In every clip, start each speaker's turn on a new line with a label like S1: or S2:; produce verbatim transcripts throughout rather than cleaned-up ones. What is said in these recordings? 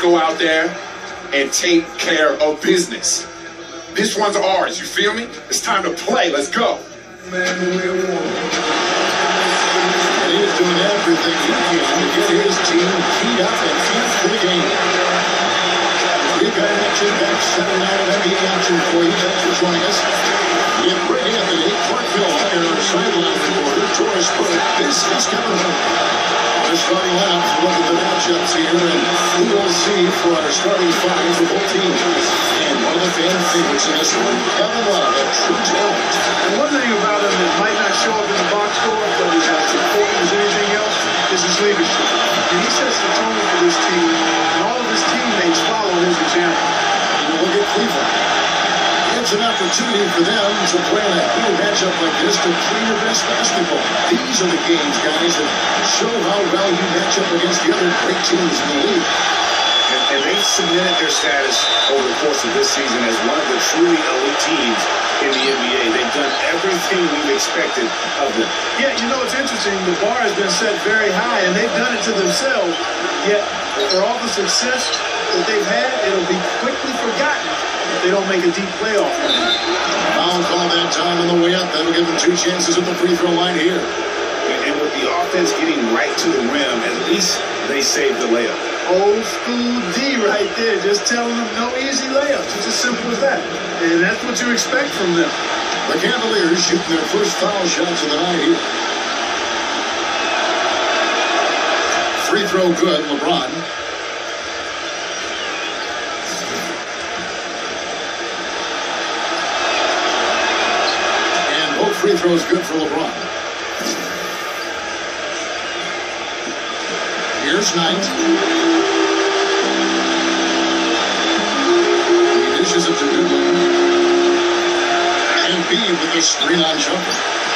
S1: go out there and take care of business. This one's ours, you feel me? It's time to play. Let's go.
S2: Man, we're one. He is doing everything he can to get his team keyed up and amped for the game. We've got action back Saturday night of N B A action for you. Thanks for joining us. We have Greg Anthony, Parkville Higher, our sideline reporter, Torres Burke. This is Kevin Hunt. Our starting lineup, look at the matchups here, and we will see for our starting five for both teams. And one of the fan favorites in this one, Kevin Love, a true talent.
S3: And one thing about him that might not show up in the box score, but is as important as anything else, is his leadership. And he sets the tone for this team, and all of his teammates follow his example.
S2: And we'll get Cleveland. It's an opportunity for them to play in a cool matchup like this to play your best basketball. These are the games, guys, that show how well you match up against the other great teams in the league.
S4: And, and they've cemented their status over the course of this season as one of the truly elite teams in the N B A. They've done everything we've expected of them.
S3: Yeah, you know, it's interesting. The bar has been set very high, and they've done it to themselves. Yet, for all the success that they've had, it'll be quickly forgotten if they don't make a deep playoff.
S2: Foul call that time on the way up. That'll give them two chances at the free throw line here.
S4: And with the offense getting right to the rim, at least they saved the layup.
S3: Old school D right there, just telling them no easy layups. It's as simple as that. And that's what you expect from them.
S2: The Cavaliers shooting their first foul shots of the night here. Free throw good, LeBron. And both free throws good for LeBron. Here's Knight. He dishes it to Goodwin. And B with the screen on jumper.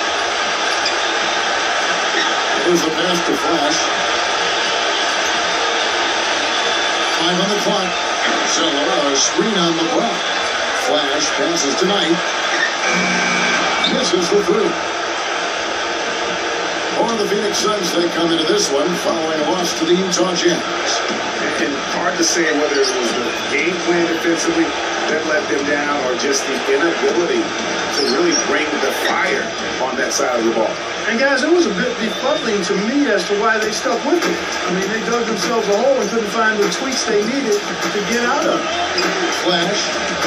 S2: There's the pass to Flash. Five on the clock. Zeller, a screen on LeBron. Flash passes to Knight. Misses the three. Or the Phoenix Suns, they come into this one following a loss to the Utah Jazz.
S4: And hard to say whether it was the game plan defensively that let them down or just the inability to really bring the fire on that side of the ball.
S3: And guys, it was a bit befuddling to me as to why they stuck with it. I mean, they dug themselves a hole and couldn't find the tweaks they needed to get out of it.
S2: Flash.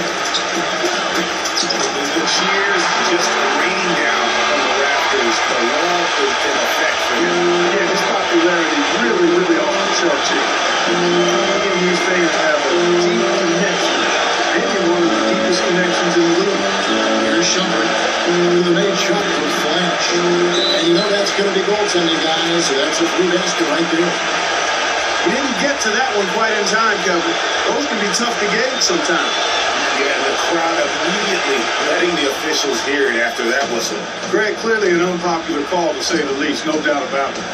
S4: The cheers just raining down on the Raptors. The love is in effect for him.
S3: Yeah, his popularity really, really off the charts here. Again, these fans have a deep connection. Maybe one of the deepest connections in the league.
S2: Here's Shumpert with the made shot for Flash. And you know that's going to be goaltending, guys. So that's a free basket right there.
S3: We didn't get to that one quite in time, Kevin. Those can be tough to gauge sometimes.
S4: Yeah, and the crowd immediately letting the officials hear it after that whistle.
S3: Greg, clearly an unpopular call to say the least, no doubt about it.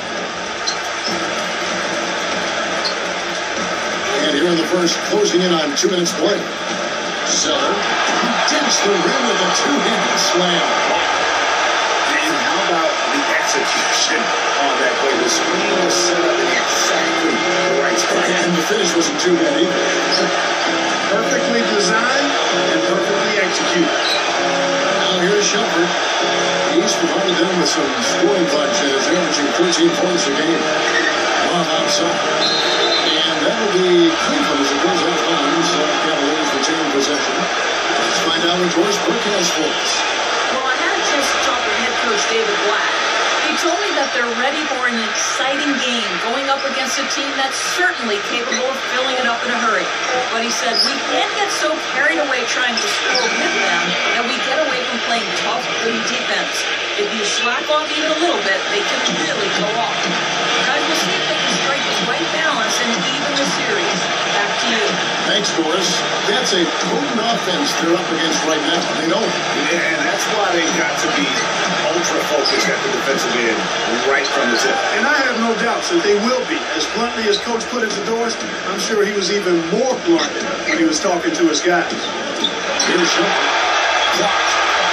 S2: And here in the first, closing in on two minutes play. Zeller digs the rim with a two-handed slam.
S4: And how about the execution on that play? The screen was set up in exactly the right spot.
S2: And the finish wasn't too bad either.
S3: Perfectly designed and perfectly executed.
S2: Now here's Shumpert. He's provided them with some scoring punches, averaging thirteen points a game. One outside. And that'll be Cleveland as it goes out of bounds. Uh, Cavaliers retain possession. Let's find out what Torres Burke has for us.
S5: Well, I had a chance to talk with head coach David Black. He told me that they're ready for an exciting game, going up against a team that's certainly capable of filling it up in a hurry. But he said, we can't get so carried away trying to score with them that we get away from playing tough, gritty defense. If you slack off even a little bit, they can really go off. Guys, we'll see if they can strike the right balance and even the series. Back to you.
S2: Thanks, Doris. That's a potent offense they're up against right now. They know it.
S4: Yeah, and that's why they've got to be ultra-focused at the defensive end right from the tip.
S3: And I have no doubts that they will be. As bluntly as Coach put it to Doris, I'm sure he was even more blunt when he was talking to his guys.
S2: Here's Shumpert. Blocked.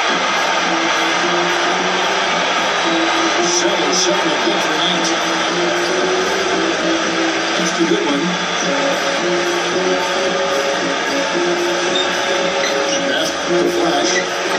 S2: Zeller setting the good for nineteen. That's the good one. The Flash.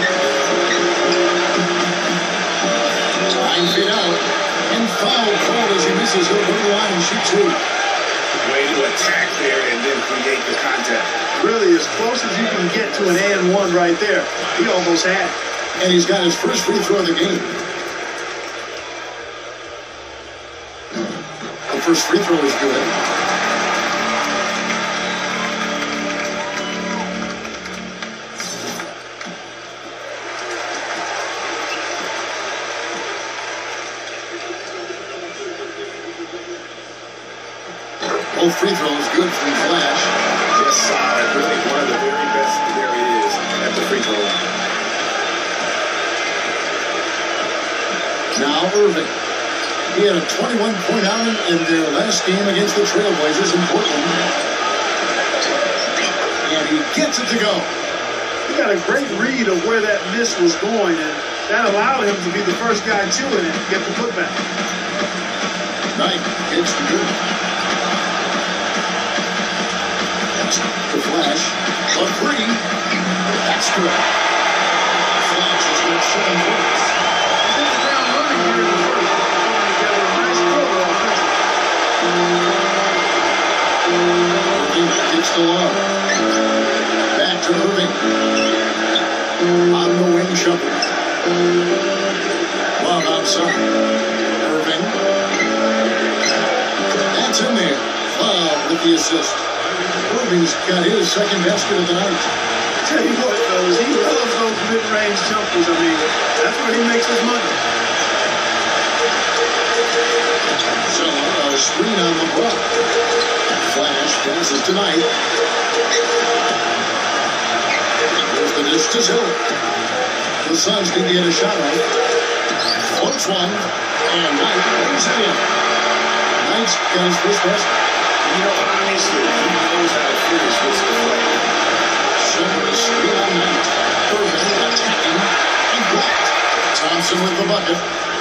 S2: Nine feet out. And foul called as he misses. He'll go to the line and shoot two.
S4: Way to attack there and then create the contact.
S3: Really, as close as you can get to an and one right there. He almost had it.
S2: And he's got his first free throw of the game. The first free throw is good. Both free throws good from Flash.
S4: Just solid. Really one of the very best there is at the free throw line.
S2: Now Irving. He had a twenty-one point outing in their last game against the Trailblazers in Portland. And he gets it to go.
S3: He got a great read of where that miss was going, and that allowed him to be the first guy to it and get the putback.
S2: Knight gets the good. The Flash. A three. That's good. Flash has got seven points.
S3: He's hit the ground running here in the first. Coming together a nice quarter offensively.
S2: Irving gets the lob. Back to Irving. On the wing shuffle. Lob outside. Irving. That's in there. Foul with the assist. Irving's got his second basket of the night.
S3: I tell you what, fellas, he loves those mid-range jumpers. I mean, that's where he makes his money.
S2: So a screen on the block. Flash passes to Knight. There's the dish to Hill. The Suns need to get a shot off. Floats one, and Knight brings it in. Knight's got his first basket.
S4: You know, obviously, he knows how to finish this play.
S2: Silver screen on Knight. Irving attacking and blocked. Thompson with the bucket.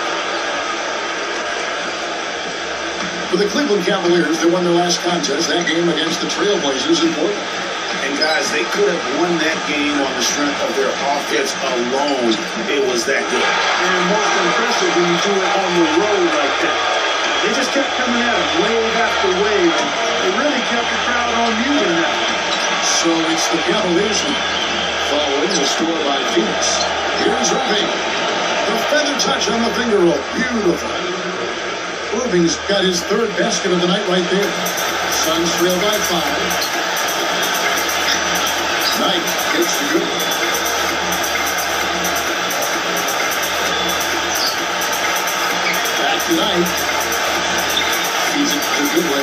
S2: For the Cleveland Cavaliers, they won their last contest, that game against the Trailblazers in Portland.
S4: And guys, they could have won that game on the strength of their offense alone. It was that good.
S3: And most impressive when you do it on the road like that. They just kept coming at him wave after wave, and they really kept the crowd on mute in that.
S2: So it's the Cavaliers following the score by Phoenix. Here's Irving. The feather touch on the finger roll. Beautiful. Irving's got his third basket of the night right there. Suns trail by five. Knight gets the good one. Back to Knight. He's a good one.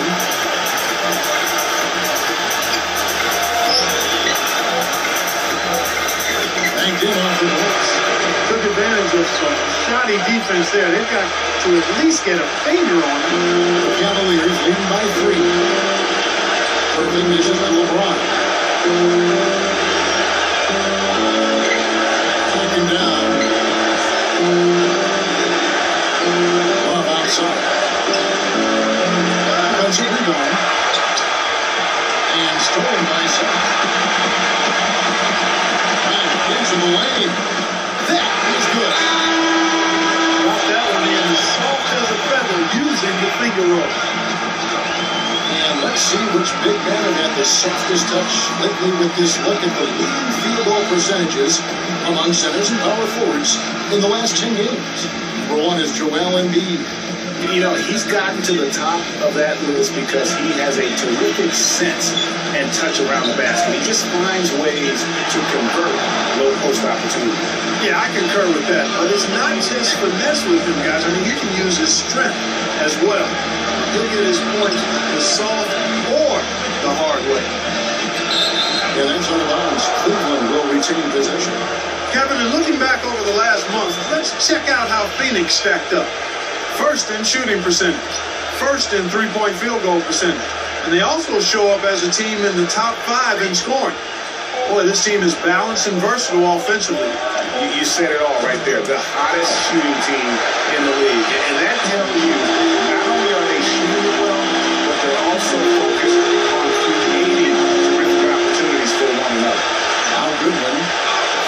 S2: Banked in off the boards.
S3: Took advantage of some shoddy defense there. They've got to at least get a finger on it.
S2: The Cavaliers leading by three. Irving misses to LeBron. Taken down. Lob outside. Defensive rebound. And stolen by Suns. Knight gives him away. That is good.
S3: Got that one in as soft as a feather using the finger roll.
S2: And let's see which big man have had the softest touch lately with this look at the leading field goal percentages among centers and power forwards in the last ten games. Number one is Joel Embiid.
S4: You know, he's gotten to the top of that list because he has a terrific sense and touch around the basket. He just finds ways to convert low post opportunities.
S3: Yeah, I concur with that. But it's not just finesse with him, guys. I mean, he can use his strength as well. He'll get his points the soft or the hard way.
S2: And that's out of bounds. Cleveland will retain possession.
S3: Kevin, and looking back over the last month, let's check out how Phoenix stacked up. First in shooting percentage. First in three-point field goal percentage. And they also show up as a team in the top five in scoring. Boy, this team is balanced and versatile offensively.
S4: You, you said it all right there. The hottest shooting team in the league. And that tells you not only are they shooting well, but they're also focused on creating terrific opportunities for one another.
S2: Now Goodwin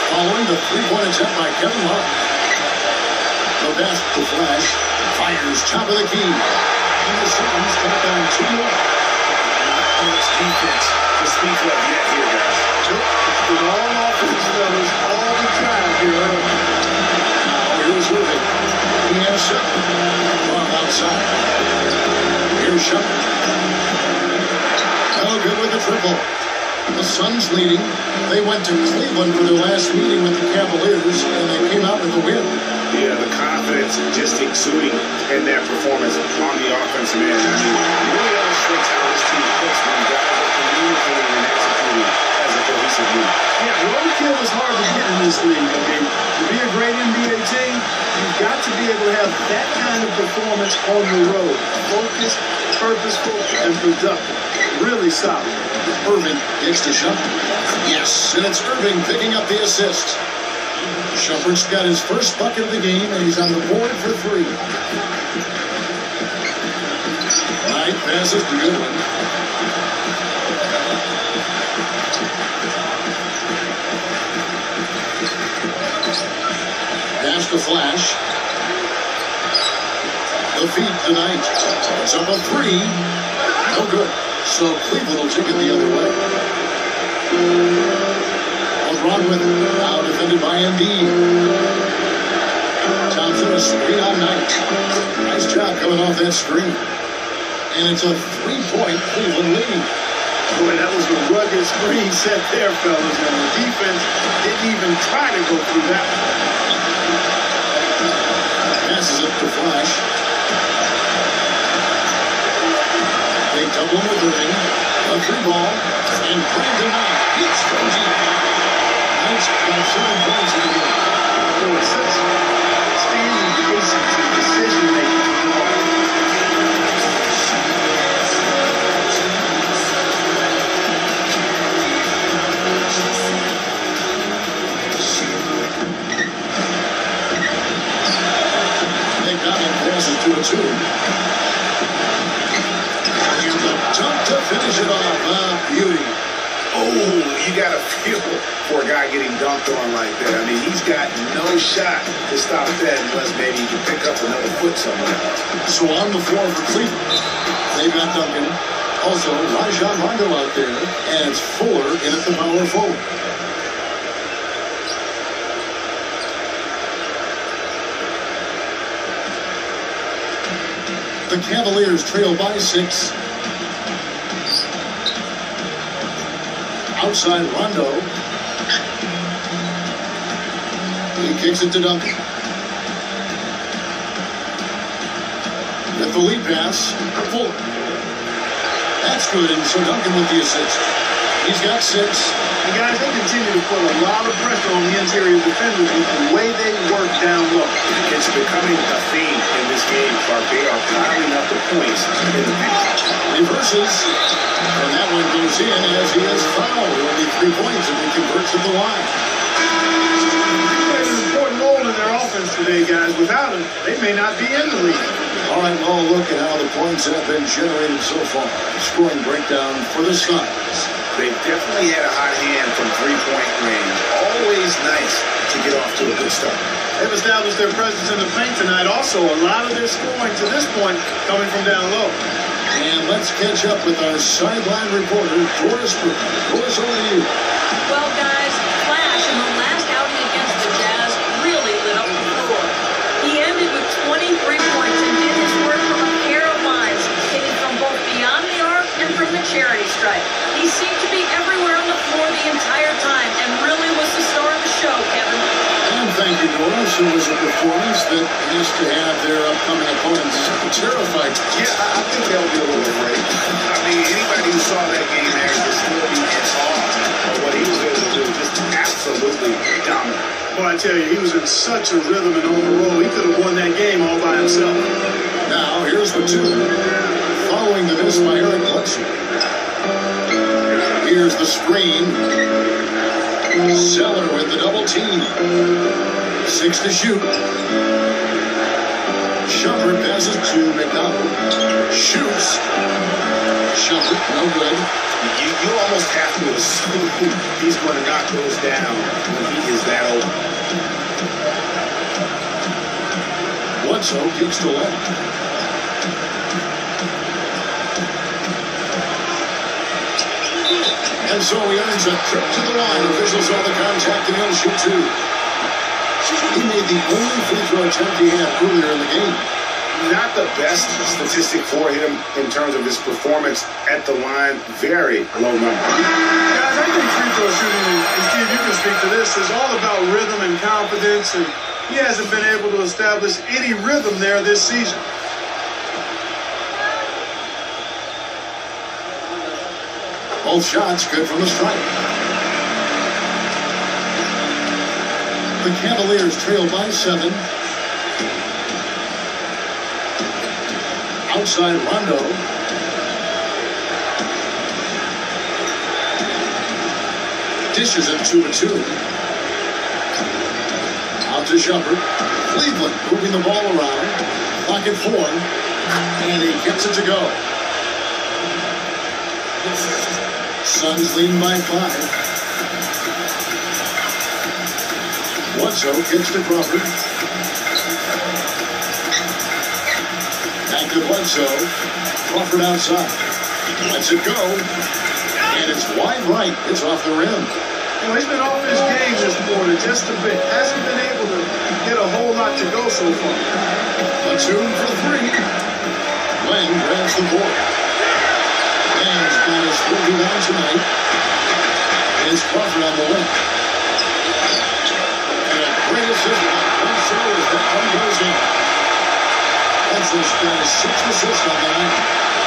S2: Three-point attempt by Kevin Martin. The best to Flash. Fires top of the key. And the Suns cut down two more.
S4: And it's defense to speak of yet here, guys.
S3: It's been all offense, fellas, all the time here.
S2: Now here's Irving. He has Sutton. Long outside. Here's Sutton. No good with the triple. The Suns leading. They went to Cleveland for their last meeting with the Cavaliers, and they came out with a win.
S4: Yeah, the confidence just exuding in that performance on the offensive end. I mean, it really illustrates how this team looks when guys are communicating and executing as a cohesive unit.
S3: Yeah, roadkill is hard to get in this league. I mean, to be a great N B A team, you've got to be able to have that kind of performance on the road. Focused, purposeful, and productive. Really solid.
S2: Irving gets to Shumpert. Yes, and it's Irving picking up the assist. Shumpert's got his first bucket of the game, and he's on the board for three. Knight passes to Goodwin. Pass to Flash. The feed tonight. It's up a three. No good. So Cleveland will take it the other way. LeBron with it. Now defended by Embiid. Thompson a screen on Knight. Nice job coming off that screen. And it's a three-point Cleveland lead.
S3: Boy, that was a rugged screen set there, fellas. And the defense didn't even try to go through that one.
S2: Passes it to Flash. They double with Irving. A three ball. And Brandon Knight hits from deep. Knight's got seven points in the game.
S3: Boy, such standing patience and decision making.
S2: McDonald passes to a two. And the dunk to finish it off. Ah, beauty.
S4: Oh, you got to feel for a guy getting dunked on like that. I mean, he's got no shot to stop that unless maybe he can pick up another foot somewhere.
S2: So on the floor for Cleveland, they've got Duncan. Also, Rajon Rondo out there, and it's Fuller in at the power forward. The Cavaliers trail by six. Outside Rondo. He kicks it to Duncan. With the lead pass, Fuller. That's good, and so Duncan with the assist. He's got six.
S3: And guys, they continue to put a lot of pressure on the interior defenders with the way they work down low.
S4: It's becoming a theme in this game, Clark. They are piling up the points in the paint.
S2: Reverses, and that one goes in as he is fouled. Only three points, and he converts at the line.
S3: He played an important role in their offense today, guys. Without him, they may not be in the league.
S2: All right, well, look at how the points have been generated so far. Scoring breakdown for the Suns.
S4: They definitely had a hot hand from three-point range. Always nice to get off to a good start.
S3: They've established their presence in the paint tonight. Also, a lot of their scoring to this point coming from down low.
S2: And let's catch up with our sideline reporter, Doris Burke. Doris, over to you.
S5: Well, guys, Flash in the last outing against the Jazz really lit up the floor. He ended with twenty-three points and did his work from a pair of lines, hitting from both beyond the arc and from the charity stripe. He seemed to be everywhere on the floor the entire time and really was the star of the show, Kevin.
S2: And thank you, Doris. It was a performance that has to have their upcoming opponents terrified.
S4: Yeah, I think they'll be a little afraid. I mean, anybody who saw that game there could still be in awe of what he was able to do. Just absolutely dominant.
S3: Boy, I tell you, he was in such a rhythm and on the roll. He could have won that game all by himself.
S2: Now, here's the two. Following the miss by Eric Bledsoe. Here's the screen. Zeller with the double team. Six to shoot. Shumpert passes to McDonald. Shoots. Shumpert, no good.
S4: You, you almost have to assume he's going to knock those down when he is that open.
S2: Bledsoe kicks to left. And so he earns a trip to the line. Officials saw the contact and he'll shoot two. He made the only free throw attempt he had earlier in the game.
S4: Not the best statistic for him in terms of his performance at the line. Very low number.
S3: Guys, I think free throw shooting, and Steve, you can speak to this, is all about rhythm and confidence, and he hasn't been able to establish any rhythm there this season.
S2: Both shots good from the stripe. The Cavaliers trail by seven. Outside Rondo. Dishes it two to two. Out to Shumpert. Cleveland moving the ball around. Clock at four. And he gets it to go. Suns lead by five. Bledsoe kicks to Crawford. Back to Bledsoe. Crawford outside. Lets it go. And it's wide right. It's off the rim.
S3: You know, he's been off his game this morning just a bit. Hasn't been able to get a whole lot to go so far.
S2: Platoon for three. Lang grabs the board. Lang's got his third rebound tonight. It's Crawford on the wing. And a great assist by Bledsoe as that one goes in. Bledsoe's got his sixth assist on the night.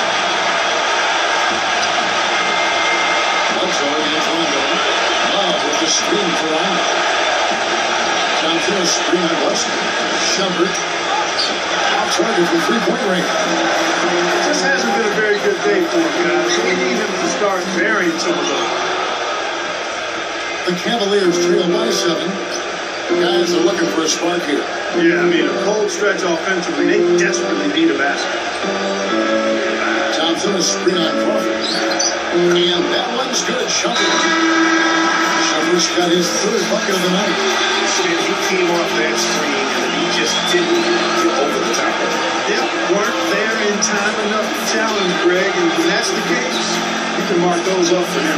S2: Bledsoe against Rondo. Love with the screen for Rondo. Johnson a screen on Weston. Shumpert. Off target from three-point range.
S3: It just hasn't been a very good day for him, guys. We need him to start varying some of those.
S2: The Cavaliers trail by seven. The guys are looking for a spark here.
S3: Yeah, I mean, a cold stretch offensively. They desperately need a basket.
S2: Thompson a screen on Crawford. And that one's good. Shumpert. Shumpert's got his third bucket of the night.
S4: And he came off that screen and he just didn't get over the top of it.
S3: Yep, weren't there in time enough to challenge Greg, and when that's the case, you can mark those up for him.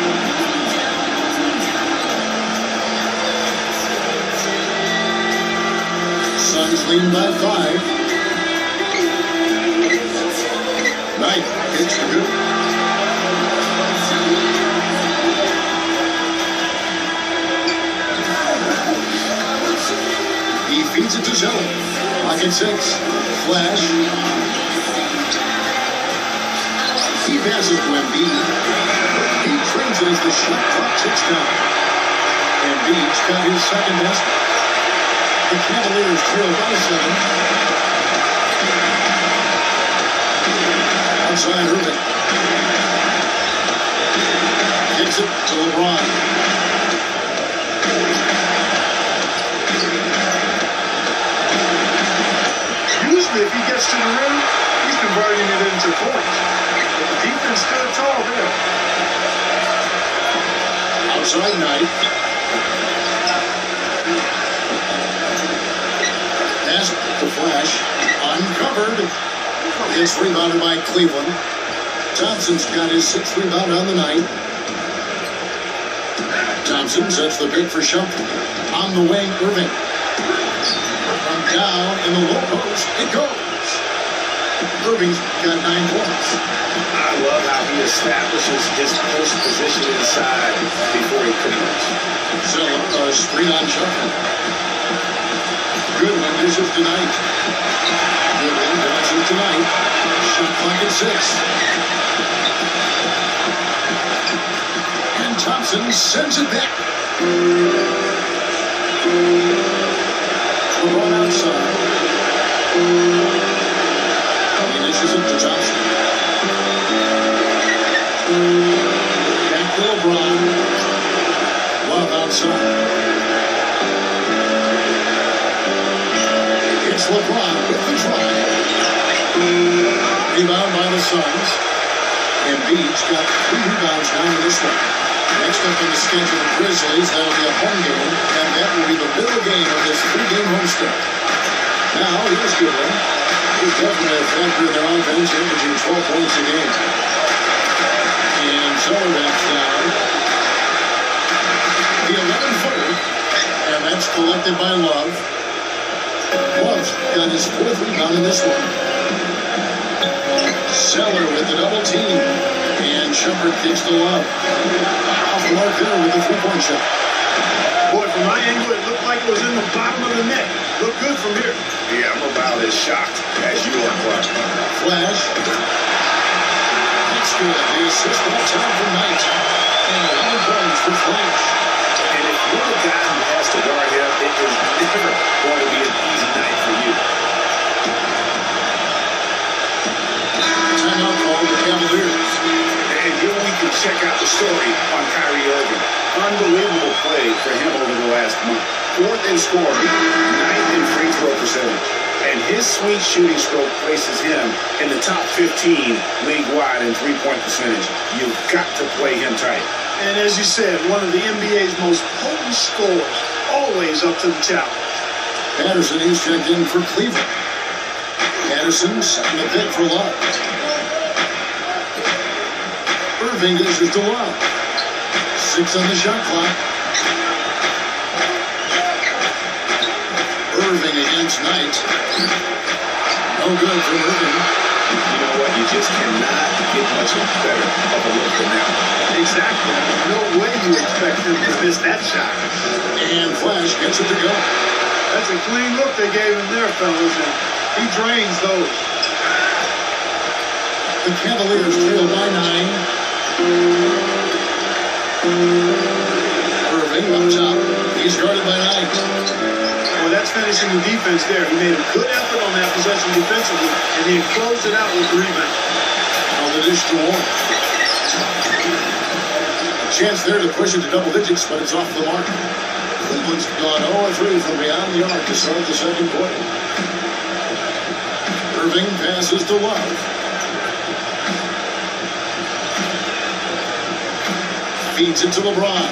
S2: Suns lead by five. Knight hits for good. He feeds it to Zeller. Pocket six. Flash. He passes to Embiid. He trades it as the shot clock ticks down. Embiid's got his second basket. The Cavaliers trail by seven. Outside Irving. Gets it to LeBron.
S3: Usually, if he gets to the rim, he's converting it into points. But the defense stood tall there.
S2: Outside Knight. Pass to Flash. Uncovered. It's rebounded by Cleveland. Thompson's got his sixth rebound on the night. Thompson sets the pick for Shumpert. On the wing, Irving. From down in the low post, it goes. Irving's got nine points.
S4: I love how he establishes his post position inside before he converts.
S2: Zeller, a screen on Shumpert. Goodwin dishes tonight. Goodwin bounces tonight. Shot clock at six. And Thompson sends it back. LeBron outside. He dishes it to Thompson. Back to LeBron. Love outside. It's LeBron with the drive. Rebound by the Suns. Embiid's got three rebounds now in this one. Next up on the schedule, the Grizzlies. That'll be a home game, and that will be the middle game of this three-game homestand. Now, here's Goodwin. He's definitely a factor in their offense, averaging twelve points a game. And Zeller backs down. The eleven-footer, and that's collected by Love. Love's got his fourth rebound in this one. Zeller with the double team, and Shumpert kicks to Love. Off the mark there with the three-point shot.
S3: Boy, from my angle, it looked like it was in the bottom of the net. Looked good from here.
S4: Yeah, I'm about as shocked as you are, Clark.
S2: Flash. That's good. The assist that time for Knight. And eleven points for Flash.
S4: And if you're the guy who has to guard him, it is never going to be an easy night for you.
S2: Timeout call the Cavaliers.
S4: And here we can check out the story on Kyrie Irving. Unbelievable play for him over the last month. Fourth in scoring, ninth in free throw percentage. And his sweet shooting stroke places him in the top fifteen league-wide in three-point percentage. You've got to play him tight.
S3: And as you said, one of the N B A's most potent scorers, always up to the challenge.
S2: Patterson is checked in for Cleveland. Patterson setting the pick for Love. Irving dishes to Love. Six on the shot clock. Irving against Knight. No good for Irving.
S4: You know what? You just cannot get much better of a look than that.
S3: Exactly. No way you expect him to miss that shot.
S2: And Flash gets it to go.
S3: That's a clean look they gave him there, fellas, and he drains those.
S2: The Cavaliers trail by nine. Irving up top. He's guarded by Knight.
S3: Well, that's finishing the defense there. He made a good effort on that possession defensively, and he closed it out with the rebound.
S2: Now the dish to Warren. A chance there to push it to double digits, but it's off the mark. Cleveland's gone oh for three from beyond the arc to start the second quarter. Irving passes to Love. Feeds it to LeBron.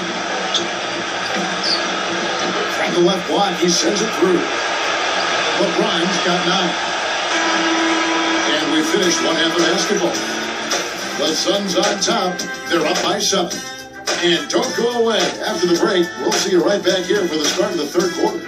S2: From the left block, he sends it through. LeBron's got nine. And we finished one half of basketball. The Suns on top. They're up by seven. And don't go away. After the break, we'll see you right back here for the start of the third quarter.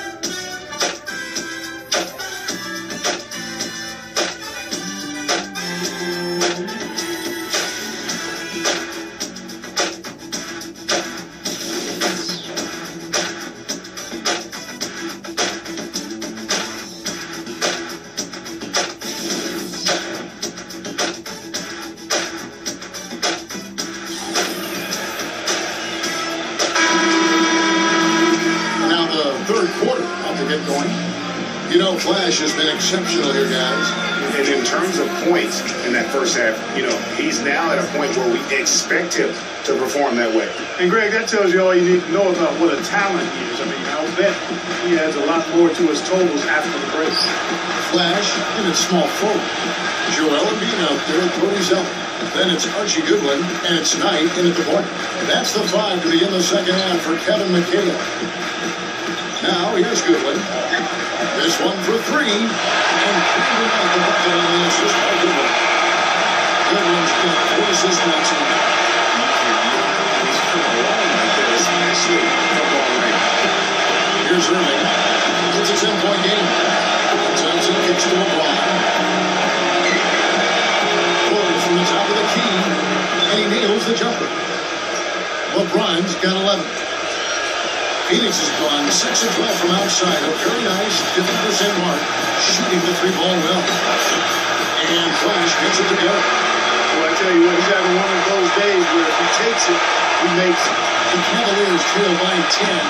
S2: Flash has been exceptional here, guys.
S4: And in terms of points in that first half, you know, he's now at a point where we expect him to perform that way.
S3: And Greg, that tells you all you need to know about what a talent he is. I mean, I'll bet he has a lot more to his totals after the break.
S2: Flash in its small forward. Joel Embiid out there at thirty-seven. Then it's Archie Goodwin, and it's Knight in at the point. That's the five to begin the second half for Kevin McHale. Now here's Goodwin. This one for three, and cleaning out the bucket on the assist by Goodwin. Goodwin's got four assists now tonight.
S4: He's come along like that, especially football range.
S2: Here's Irving. It's a ten-point game. Thompson kicks to LeBron. Pulled from the top of the key, and he nails the jumper. LeBron's got eleven. Phoenix has gone six of twelve from outside. A very nice fifty percent mark, shooting the three ball well. And Flash gets it to go.
S3: Well, I tell you what, he's having one of those days where if he takes it, he makes it.
S2: The Cavaliers trail by ten.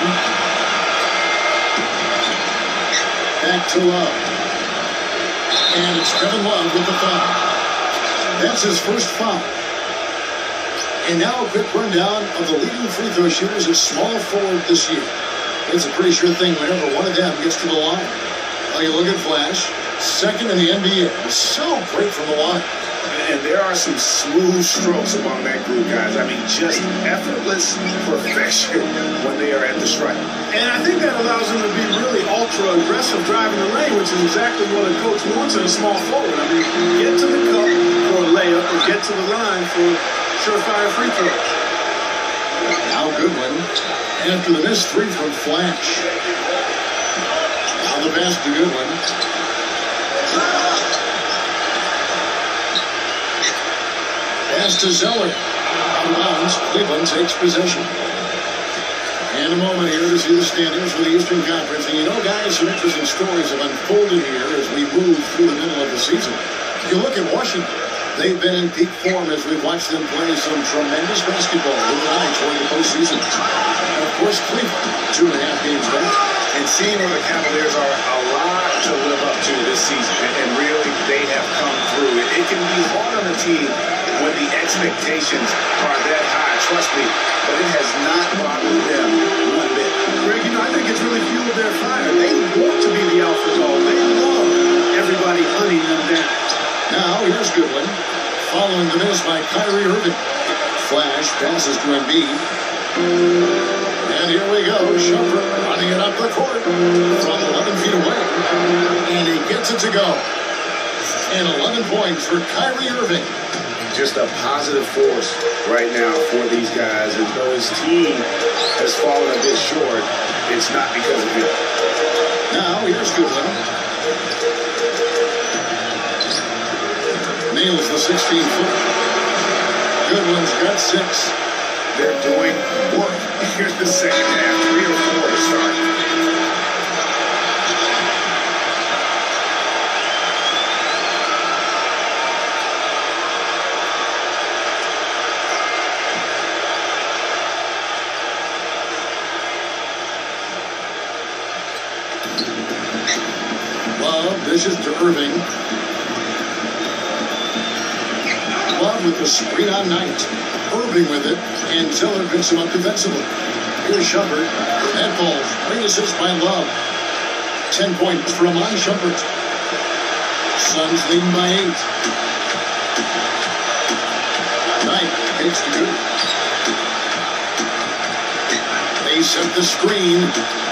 S2: Back to Love. And it's Kevin Love with the foul. That's his first foul. And now a quick rundown of the leading free throw shooters at small forward this year. It's a pretty sure thing whenever one of them gets to the line. Oh, you look at Flash, second in the N B A. So great from the line.
S4: And there are some smooth strokes among that group, guys. I mean, just effortless perfection when they are at the stripe.
S3: And I think that allows them to be really ultra-aggressive driving the lane, which is exactly what a coach wants in a small forward. I mean, get to the cup for a layup or get to the line for surefire free throws.
S2: Now Goodwin, after the missed three from Flash. Now the pass to Goodwin. Pass to Zeller. Out of bounds. Cleveland takes possession. And a moment here to see the standings for the Eastern Conference. And you know, guys, some interesting stories have unfolded here as we move through the middle of the season. If you look at Washington, they've been in peak form as we've watched them play some tremendous basketball with an eye toward the postseason. And of course, Cleveland, two and a half games back.
S4: And seeing where the Cavaliers are, a lot to live up to this season. And really, they have come through. It, it can be hard on a team when the expectations are that high, trust me, but it has not bothered them one bit.
S3: Greg, you know, I think it's really fueled their fire. They want to be the alpha dog. They love everybody hunting them down.
S2: Now, here's Goodwin, following the miss by Kyrie Irving. Flash passes to Embiid. And here we go, Shumpert running it up the court from eleven feet away. And he gets it to go. And eleven points for Kyrie Irving.
S4: Just a positive force right now for these guys. And though his team has fallen a bit short, it's not because of him.
S2: Now, here's Goodwin. Nails the sixteen-foot. Goodwin's got six.
S4: They're doing work. Here's the second half, three or four to start.
S2: Love dishes to Irving. Love with the screen on Knight. Irving with it, and Zeller picks him up defensively. Here's Shumpert. That ball, great assist by Love. Ten points for Amon Shumpert. Suns leading by eight. Knight takes the good. They set the screen.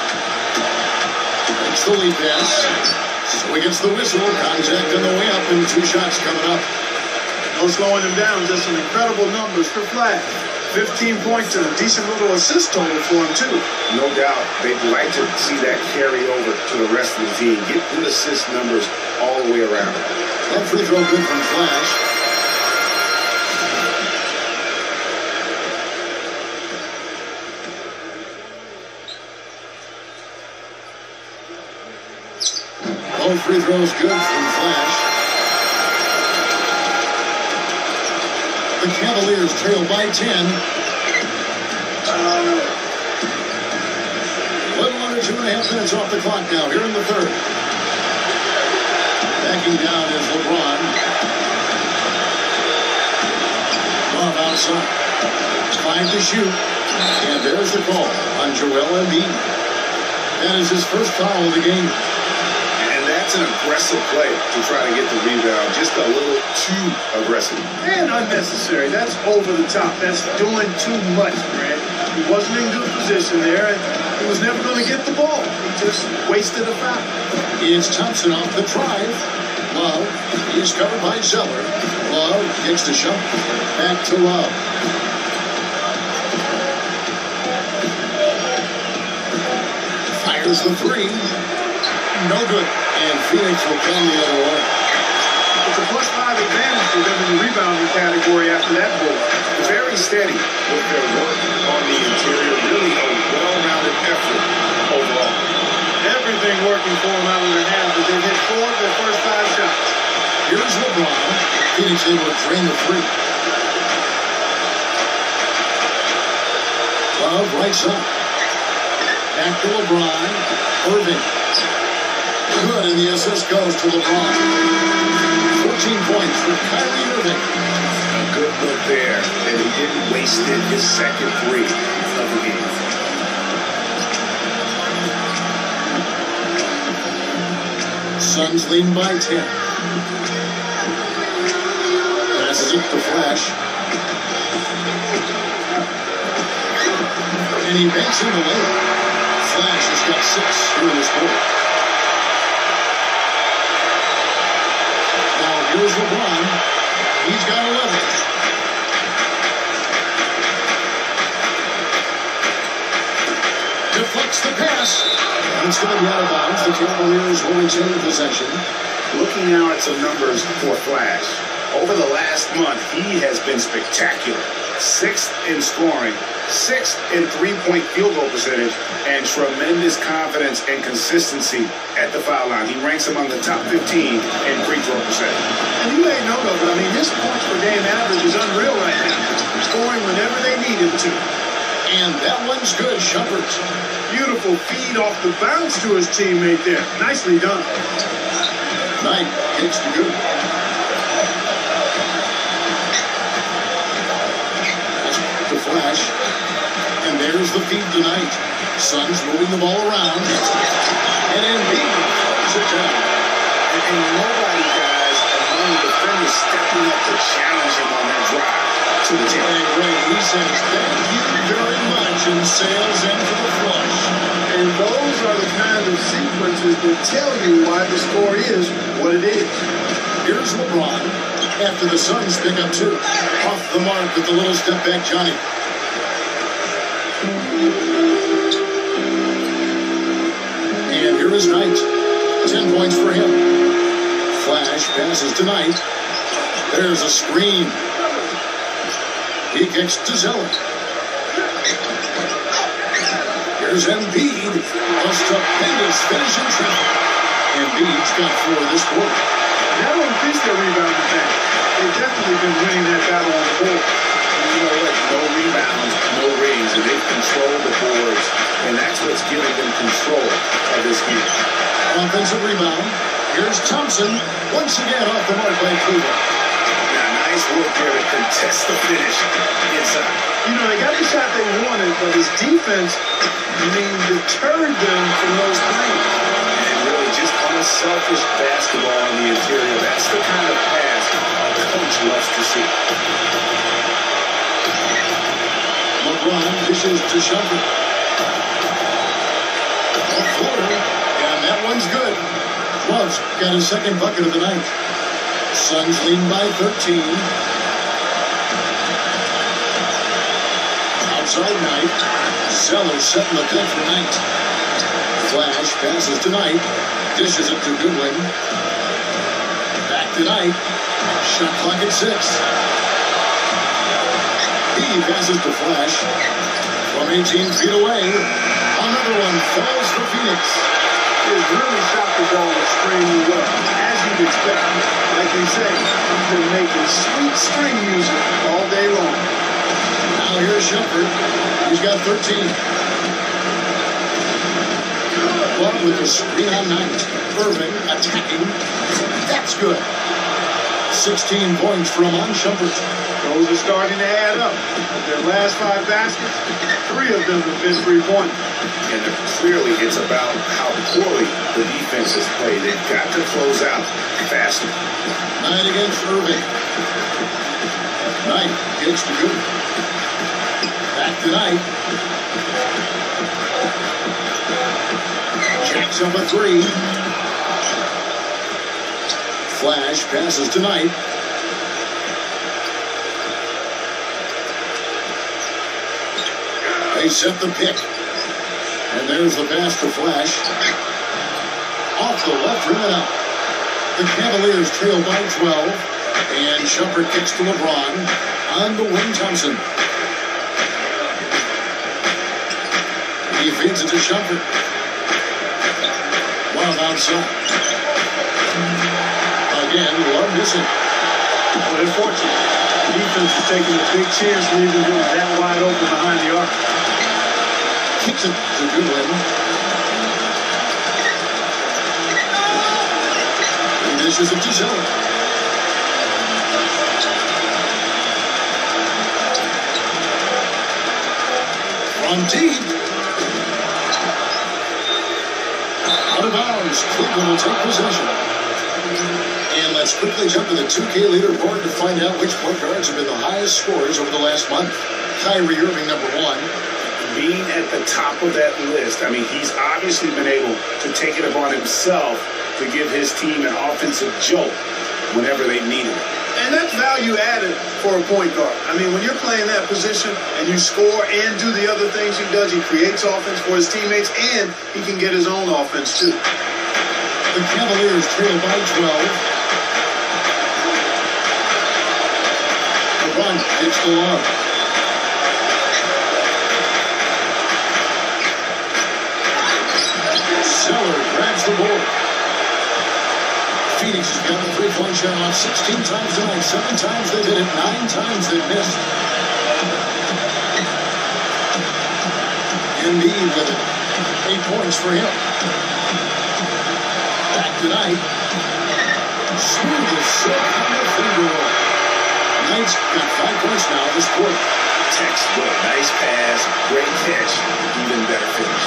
S2: It's the lead pass. So he gets the whistle. Contact on the way up, and two shots coming up.
S3: No slowing him down, just some incredible numbers for Flash. fifteen points and a decent little assist total for him, too.
S4: No doubt. They'd like to see that carry over to the rest of the team. Get good assist numbers all the way around.
S2: That free throw good from Flash. Both free throws good from Flash. The Cavaliers trail by ten. A little under two and a half minutes off the clock now, here in the third. Backing down is LeBron. Love outside. Five to shoot. And there's the call on Joel Embiid. That is his first foul of the game.
S4: That's an aggressive play to try to get the rebound. Just a little too aggressive.
S3: And unnecessary. That's over the top. That's doing too much, Grant. He wasn't in good position there, and he was never going to get the ball. He just wasted a foul.
S2: It's Thompson off the drive. Love is covered by Zeller. Love kicks to Shumpert. Back to Love. Fires the three. No good. And Phoenix will come the other way.
S3: It's a plus five advantage for them in the rebounding category after that goal.
S4: Very steady with their work on the interior. Really a well-rounded effort overall.
S3: Everything working for them out of their half as they hit four of their first five shots.
S2: Here's LeBron. Phoenix able to drain the three. Love right side. Back to LeBron. Irving. Good, and the assist goes to LeBron. fourteen points for Kyrie Irving.
S4: A good look there, and he didn't waste it. His second three of the game.
S2: Suns leading by ten. Passes it to Flash. And he banks in the layup. Flash has got six here in this quarter. Now here's LeBron. He's got eleven. Deflects the pass. It's going to be out of bounds. The Cavaliers will retain possession.
S4: Looking now at some numbers for Flash. Over the last month, he has been spectacular. Sixth in scoring, sixth in three-point field goal percentage, and tremendous confidence and consistency at the foul line. He ranks among the top fifteen in free throw percentage.
S3: And you may note of it. I mean, his points per game average is unreal right now. Scoring whenever they need him to.
S2: And that one's good, Shumpert.
S3: Beautiful feed off the bounce to his teammate there. Nicely done.
S2: Knight kicks to good. The Flash. And there's the feed tonight. Suns moving the ball around. And Embiid puts it down.
S4: And, and nobody, guys, among the defenders stepping up to challenge him on that drive to the tip.
S2: And Ray, he says, thank you very much, and sails into the flush.
S3: And those are the kind of sequences that tell you why the score is what it is.
S2: Here's LeBron after the Suns pick up two. Off the mark with the little step back, Johnny. And here is Knight. Ten points for him. Flash passes to Knight. There's a screen. He kicks to Zeller. Here's Embiid. A stupendous finish in traffic. Embiid's got four this quarter.
S3: That'll increase their rebound attack. They've definitely been winning that battle on the board.
S4: You know what? No rebounds, no rings, and they've controlled the boards, and that's what's giving them control of this game.
S2: Offensive rebound. Here's Thompson. Once again off the mark by Cleveland.
S4: Now, nice work there to contest the finish inside.
S3: You know, they got the shot they wanted, but his defense, I mean, deterred them from those things.
S4: And really just unselfish basketball in the interior. That's the kind of pass the coach loves to see.
S2: LeBron dishes to Shumpert. A floater, and that one's good. Love's got his second bucket of the night. Suns lead by thirteen. Outside Knight. Zeller setting the pick for Knight. Flash passes to Knight. Dishes it to Goodwin. Back to Knight. Shot clock at six. He passes to Flash. From eighteen feet away. Another one falls for Phoenix.
S3: He's really shot the ball extremely well, as you'd expect. Like you say, he's been making sweet string music all day long.
S2: Now here's Shumpert. He's got thirteen. But with the screen on Knight. Irving attacking. That's good. sixteen points from on Shumpert.
S3: Those are starting to add up. Their last five baskets, three of them have been three-point.
S4: And clearly it's about how poorly the defense has played. They've got to close out faster.
S2: Knight against Irving. Knight gets to good. Back to Knight. Jacks up a three. Flash passes to Knight. They set the pick. And there's the pass to Flash. Off the left rim and out. The Cavaliers trail by twelve. And Shumpert kicks to LeBron. On the wing, Thompson. He feeds it to Shumpert. Love outside. Again, Love missing.
S3: Well, unfortunately, the defense is taking a big chance leaving him that wide open behind the arc.
S2: Kicks it to Goodwin. He dishes it to Zeller. From deep. Out of bounds. Cleveland will take possession. And let's quickly jump to the two K leaderboard to find out which point guards have been the highest scorers over the last month. Kyrie Irving, number one.
S4: Being at the top of that list, I mean, he's obviously been able to take it upon himself to give his team an offensive jolt whenever they need it.
S3: And that's value added for a point guard. I mean, when you're playing that position and you score and do the other things he does, he creates offense for his teammates, and he can get his own offense too.
S2: The Cavaliers trail by twelve. LeBron gets the love. Zeller grabs the board. Phoenix has got the three-point shot on sixteen times tonight. Seven times they did it. Nine times they missed. Embiid with it. Eight points for him. Back tonight. Smooth as silk on the finger roll. Knight's got five points now this quarter.
S4: Textbook. Nice pass. Great catch. Even better finish.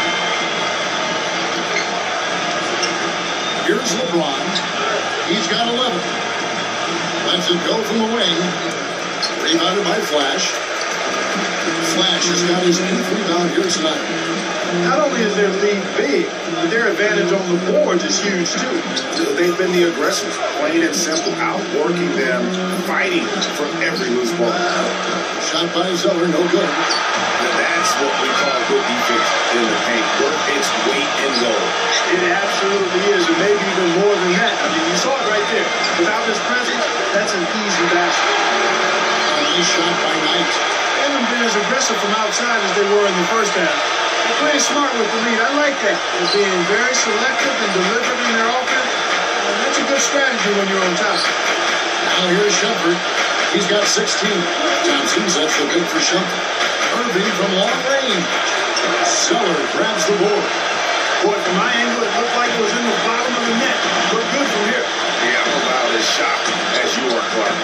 S2: Here's LeBron. He's got eleven. Lets it go from the wing. Rebounded by Flash. Flash has got his eighth rebound here tonight.
S3: Not only is their lead big, but their advantage on the boards is huge too.
S4: They've been the aggressors, plain and simple, outworking them, fighting for every loose ball.
S2: Shot by Zeller, no good.
S4: That's what we call good defense in the paint. Work its weight in goal.
S3: It absolutely is, and maybe even more than that. I mean, you saw it right there. Without his presence, that's an easy basket.
S2: A nice shot by Knight.
S3: They haven't been as aggressive from outside as they were in the first half. They're playing smart with the lead. I like that. They're being very selective and deliberate in their offense. And that's a good strategy when you're on top.
S2: Now here's Shumpert. He's got sixteen. Thompson sets the big for Shumpert. Irving from long range. Zeller grabs the board.
S3: Boy, from my angle, it looked like it was in the bottom of the net. Looked good from here.
S4: Yeah, I'm about as shocked as you are, Clark.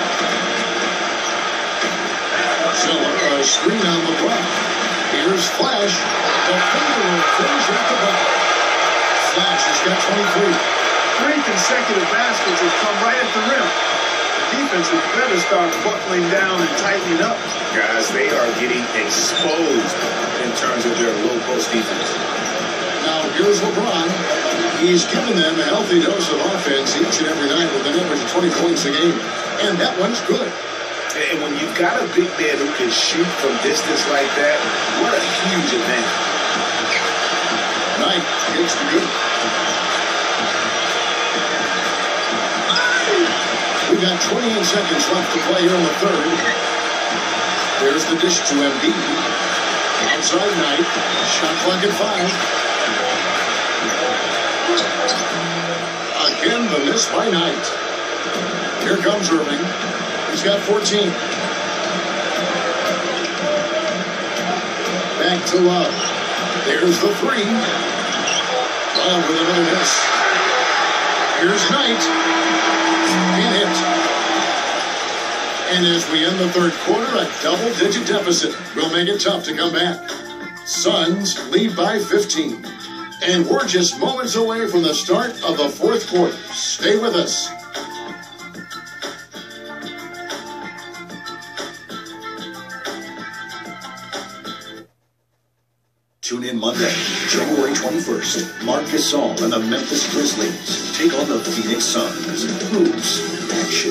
S2: Zeller, a screen on the block. Here's Flash. The finger will finish at the bucket. Flash has got twenty-three.
S3: Three consecutive baskets have come right at the rim. The defense had better start buckling down and tightening up.
S4: Guys, they are getting exposed in terms of their low post defense.
S2: Now here's LeBron. He's given them a healthy dose of offense each and every night with an average of twenty points a game. And that one's good.
S4: And when you've got a big man who can shoot from distance like that, what a huge advantage.
S2: Knight hits the good. We've got twenty-eight seconds left to play here in the third. There's the dish to Embiid. Outside Knight. Shot clock at five. Again, the miss by Knight. Here comes Irving. He's got fourteen. Back to Love. There's the three. Love with another miss. Here's Knight. And hit. And as we end the third quarter, a double-digit deficit will make it tough to come back. Suns lead by fifteen. And we're just moments away from the start of the fourth quarter. Stay with us.
S6: Tune in Monday, January twenty-first. Marc Gasol and the Memphis Grizzlies take on the Phoenix Suns. Hoops action.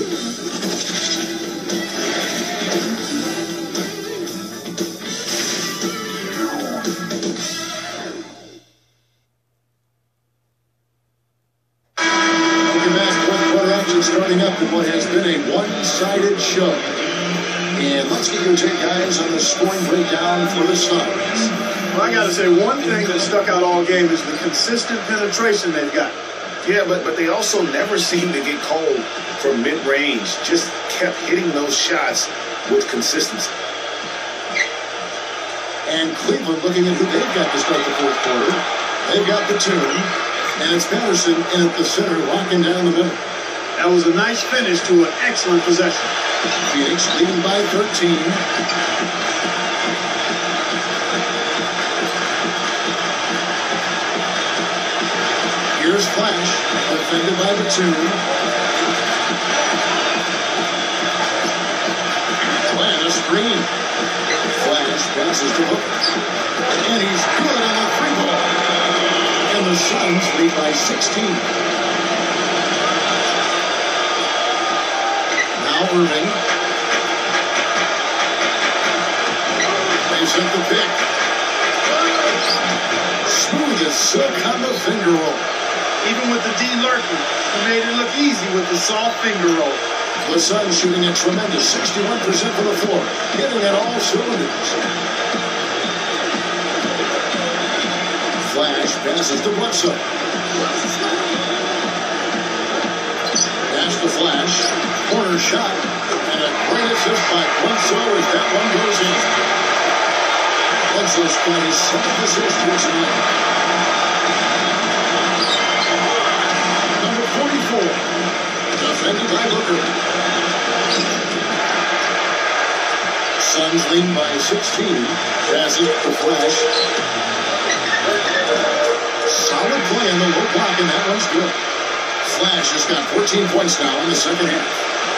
S2: Welcome back. Fourth quarter action starting up in what has been a one-sided show. And let's get your take, guys, on the scoring breakdown for the Suns.
S3: Well, I got to say, one thing that stuck out all game is the consistent penetration they've got.
S4: Yeah, but, but they also never seem to get cold from mid-range. Just kept hitting those shots with consistency.
S2: And Cleveland looking at who they've got to start the fourth quarter. They've got the two, and it's Patterson in at the center, locking down the middle.
S3: That was a nice finish to an excellent possession.
S2: Phoenix leading by thirteen. Here's Flash, defended by Batum. Playing a screen. Flash passes to Booker. And he's good on the three ball. And the Suns lead by sixteen. Now Irving. They set the pick. Smooth as silk on the finger roll.
S3: Even with the D lurking, he made it look easy with the soft finger roll.
S2: The Suns shooting a tremendous sixty-one percent from the floor, hitting at all cylinders. Flash passes to Bledsoe. Pass to Flash. Corner shot. And a great assist by Bledsoe as that one goes in. Bledsoe's got his seventh assist here tonight. Number forty-four. Defended by Booker. Suns lead by sixteen. Pass it to Flash. Solid play on the low block, and that one's good. Flash has got fourteen points now in the second half.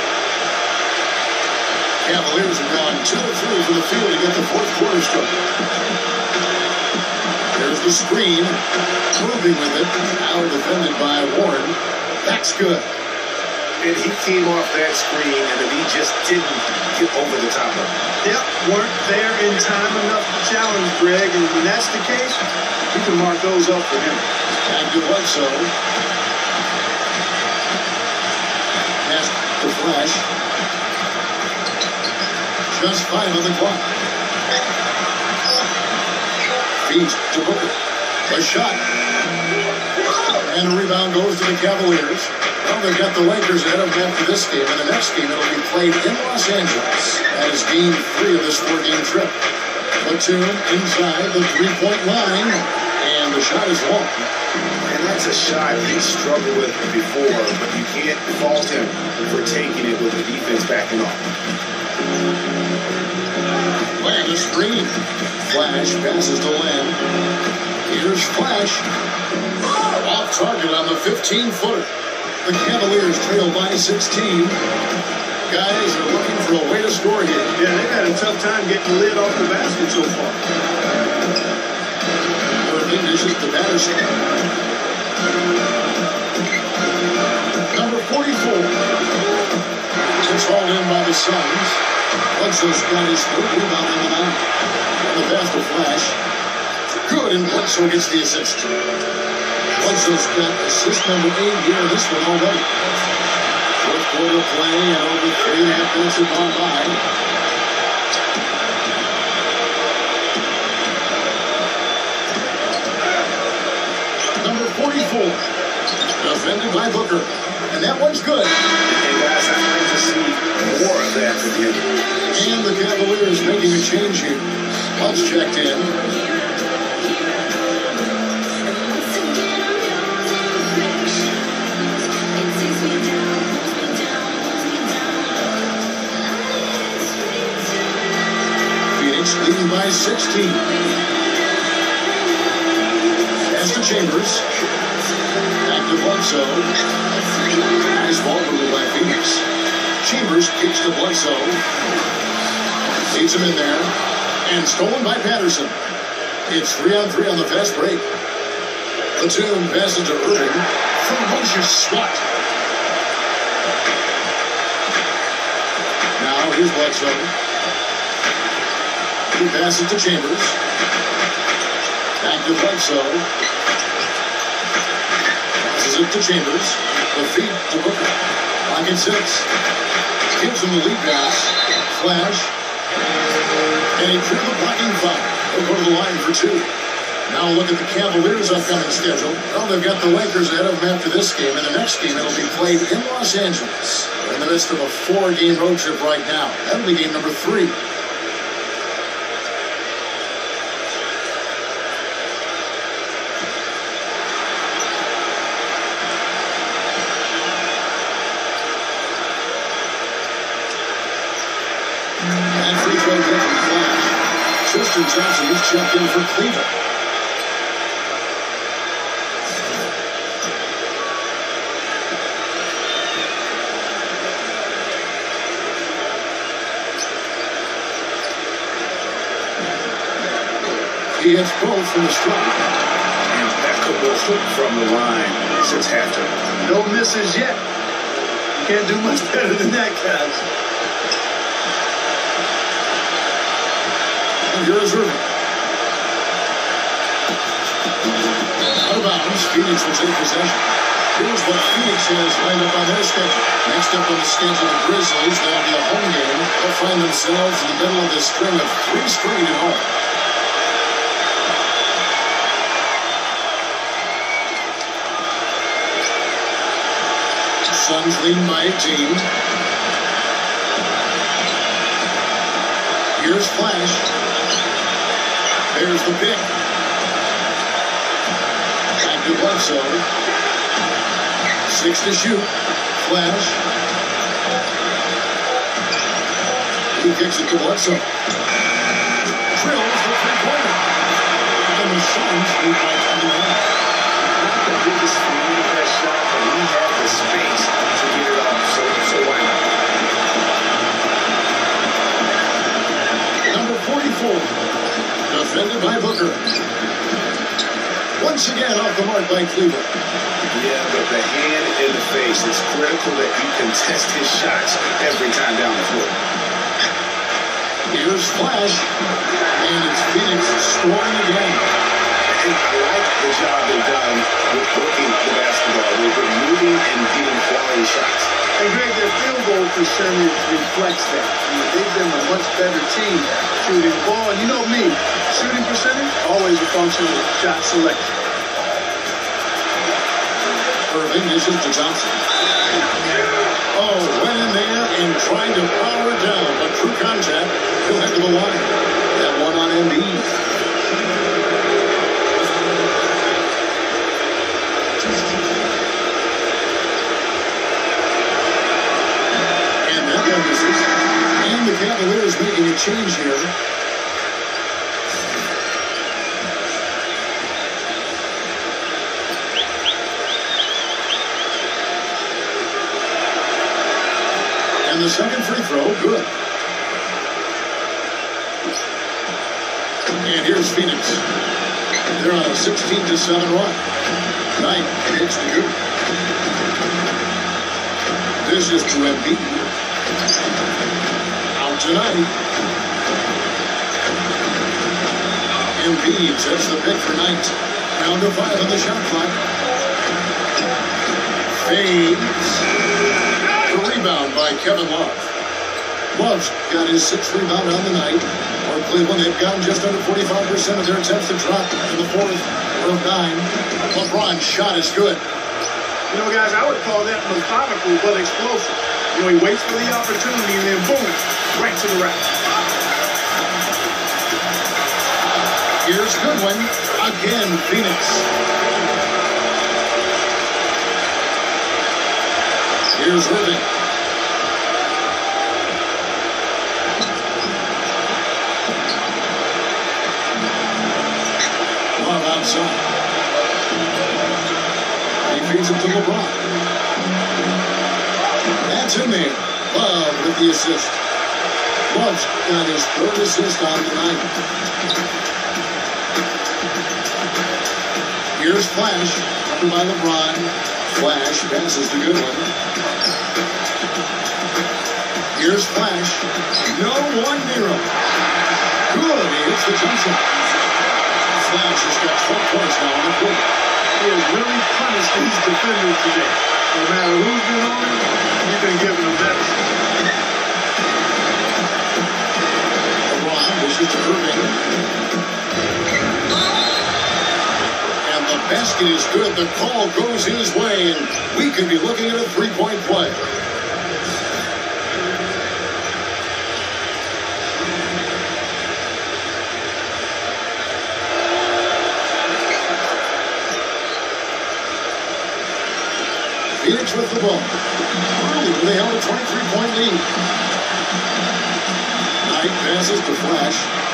S2: Cavaliers have gone two to three from the field to get the fourth quarter started. There's the screen. Moving with it. Now defended by Warren. That's good.
S4: And he came off that screen, and then he just didn't get over the top of it.
S3: Yep, weren't there in time enough to challenge Greg, and when that's the case, you can mark those up for him.
S2: Back to Bledsoe. Pass to Flash. Just five on the clock. Feeds to Booker. A shot. And a rebound goes to the Cavaliers. Well, they've got the Lakers ahead of them after this game. And the next game, it'll be played in Los Angeles. That is game three of this four-game trip. Batum inside the three-point line. And the shot is long.
S4: And that's a shot he struggled with before, but you can't fault him for taking it with the defense backing off.
S2: Land a screen. Flash passes to Lamb. Here's Flash. Off target on the fifteen-footer. The Cavaliers trail by sixteen. Guys are looking for a way to score here.
S3: Yeah, they've had a tough time getting the lid off the basket so far.
S2: Irving dishes to Patterson. Number forty-four. It's hauled in by the Suns. Bledsoe's got his third rebound on the night. And the pass to Flash. Good, and Bledsoe gets the assist. Bledsoe's got assist number eight here in this one already. Fourth quarter play, and over three and a half minutes have gone by. Number forty-four. Defended by Booker. And that one's good.
S4: And guys, I'd like to see more of that from him.
S2: And the Cavaliers making a change here. Welch checked in. Phoenix leading by sixteen. Pass to Chambers. Back to Bledsoe. Nice ball movement by Phoenix. Chambers kicks to Bledsoe. Leads him in there. And stolen by Patterson. It's three on three on the fast break. Batum passes to Irving. Ferocious swat. Now here's Bledsoe. He passes to Chambers. Back to Bledsoe. Passes it to Chambers. The feed to Booker. Lock and six. Gives him the lead pass. Flash. And he drew the blocking foul. They'll go to the line for two. Now look at the Cavaliers' upcoming schedule. Well, they've got the Lakers ahead of them after this game. And the next game, it'll be played in Los Angeles. We're in the midst of a four-game road trip right now. That'll be game number three. Tristan Thompson is checked in for Cleveland. He hits both from the stripe.
S4: Impeccable hook from the line since halftime.
S3: No misses yet. You can't do much better than that, guys.
S2: And here's Irving. Out of bounds, Phoenix will take possession. Here's what Phoenix has lined up on their schedule. Next up on the schedule, the Grizzlies. That'll be a home game. They'll find themselves in the middle of this string of three straight at home. Suns leading by eighteen. Here's Flash. There's the pick. Back to Bledsoe. Six to shoot. Flash. He kicks it to Bledsoe. Drills the three-pointer. And the Suns lead by twenty-one.
S4: The biggest thing with that shot, but he had the space to get it off, so, so why not?
S2: Number forty-four, defended by Booker. Once again off the mark by Cleveland.
S4: Yeah, but the hand in the face, it's critical that you contest his shots every time down the floor.
S2: Here's Flash, and it's Phoenix scoring again.
S4: And I like the job they've done with working the basketball. They've been moving and getting quality shots.
S3: And Greg, their field goal percentage reflects that. I mean, they've been a much better team shooting the ball. And you know me, shooting percentage, always a function of shot selection.
S2: Irving dishes to Johnson. Oh, went in there and tried to power it down, but true contact, he'll head to the line. That one on Embiid. And the Cavaliers making a change here. And the second free throw, good. And here's Phoenix. They're on a sixteen to seven run. Knight hits the good. This is to Embiid. Out tonight. Embiid sets the pick for Knight. Down to five on the shot clock. Fades. The rebound by Kevin Love. Love's got his sixth rebound on the night. For Cleveland, they've gotten just under forty-five percent of their attempts to drop in the fourth or nine. LeBron's shot is good.
S3: You know, guys, I would call that methodical but explosive. You know, he waits for the opportunity and then boom, right to the rack.
S2: Here's Goodwin. Again, Phoenix. Here's Irving. Love outside. He feeds it to LeBron. That's in there. Love with the assist. Love's got his third assist on the night. Here's Flash. Covered by LeBron. Flash passes to Goodwin. Here's Flash. No one near him. Good. He hits the jump shot. Flash has got twelve points now on the court.
S3: He has really punished these defenders today. No matter who's been on him, he's been giving them that.
S2: LeBron dishes to Irving. And the basket is good. The call goes his way, and we could be looking at a three-point play. Phoenix with the ball. Early, they held a twenty-three point lead. Knight passes to Flash.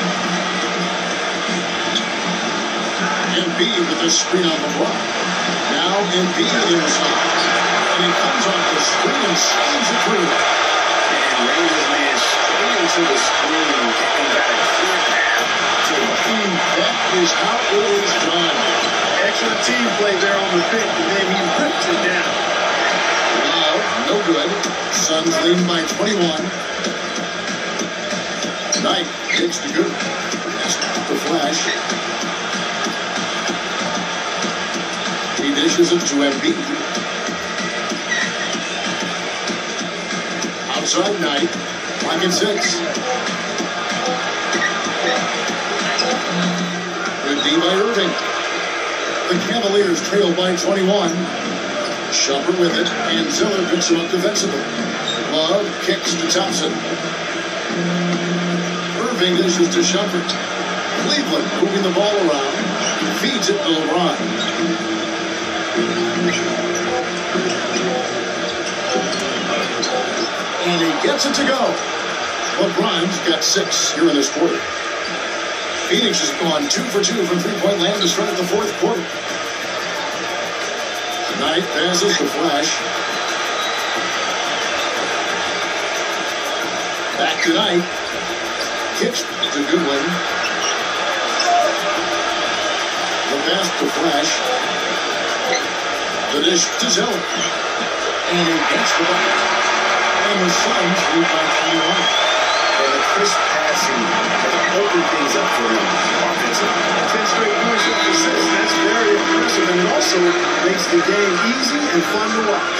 S2: Embiid with the screen on the block. Now Embiid inside. And he comes off the screen and slams it through.
S4: And Rangers man straight into the screen and got a clear path
S2: And that is how it is done.
S3: Excellent team play there on the pick, and then he ripped it down.
S2: Love, no good. Suns lead by twenty-one. Knight kicks to good. That's the flash. He dishes it to Embiid. Outside Knight. Clock at six. Good D by Irving. The Cavaliers trail by twenty-one. Shumpert with it, and Zeller picks him up defensively. Love kicks to Thompson. Irving dishes to Shumpert. Cleveland moving the ball around. Feeds it to LeBron. And he gets it to go. LeBron's got six here in this quarter. Phoenix has gone two for two from three-point land to start the fourth quarter. Knight passes to Flash. Back to Knight. Kicks to Goodwin. The pass to Flash. The dish to Zeller. And he gets the ball. And the Suns lead by twenty-one.
S4: And the crisp passing has opened things up for them offensively.
S3: ten straight points with assists. That's very impressive, and it also makes the game easy and fun to watch.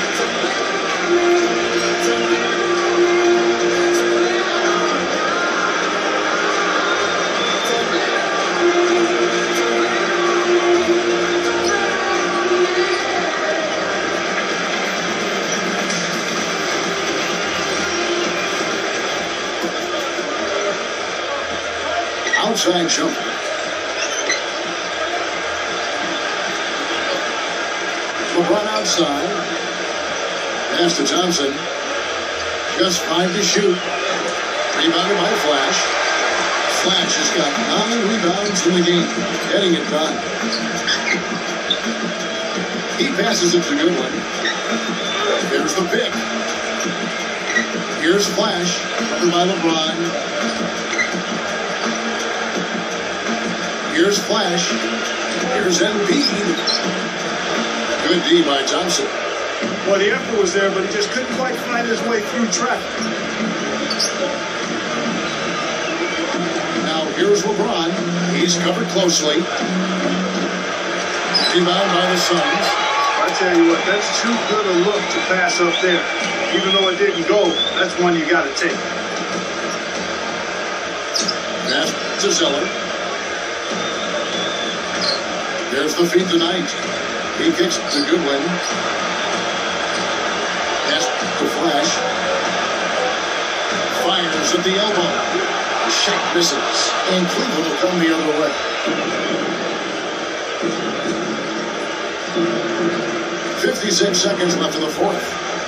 S2: Outside jump. LeBron outside. Pass to Thompson. Just five to shoot. Rebounded by Flash. Flash has got nine rebounds in the game. Getting it done. He passes it to Goodwin. Here's the pick. Here's Flash. Covered by LeBron. Here's Flash. Here's Embiid. Good D by Thompson.
S3: Well, the effort was there, but he just couldn't quite find his way through traffic.
S2: Now here's LeBron. He's covered closely. Rebound by the Suns.
S3: I tell you what, that's too good a look to pass up there. Even though it didn't go, that's one you got to take.
S2: Pass to Zeller. There's the feed tonight. He kicks to Goodwin. Pass to Flash. Fires at the elbow. The shot misses. And Cleveland will come the other way. fifty-six seconds left in the fourth.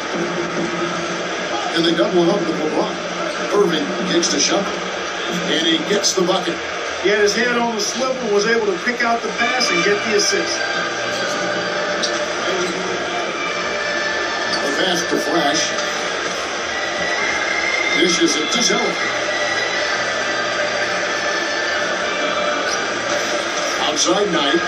S2: And they double up with LeBron. Irving kicks to Shumpert. And he gets the bucket.
S3: He had his head on the swivel and was able to pick out the pass and get the assist.
S2: The pass to Flash. Dishes it to Zeller. Outside Knight.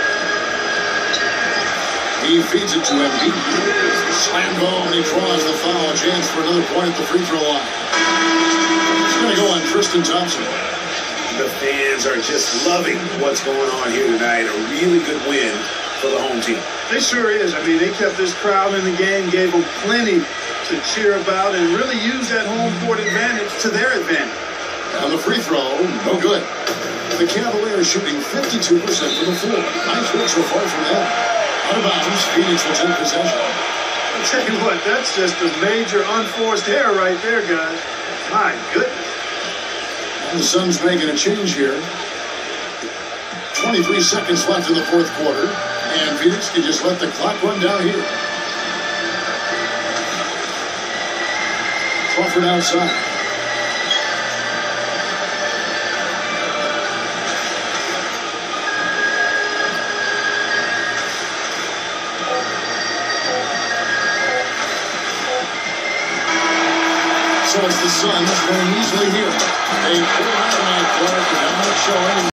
S2: He feeds it to Embiid. Slam ball, and he draws the foul. A chance for another point at the free throw line. It's going to go on Tristan Thompson.
S4: The fans are just loving what's going on here tonight. A really good win for the home team.
S3: It sure is. I mean, they kept this crowd in the game, gave them plenty to cheer about, and really used that home court advantage to their advantage.
S2: On the free throw, no good. The Cavaliers shooting fifty-two percent from the floor. Nice work so far from that. Out of bounds, Phoenix will take possession.
S3: I'll tell you what, that's just a major unforced error right there, guys. My goodness.
S2: And the Suns making a change here. twenty-three seconds left in the fourth quarter. And Phoenix can just let the clock run down here. Crawford outside. So as the Suns win easily here. They pull out tonight, Clark, and how much showing.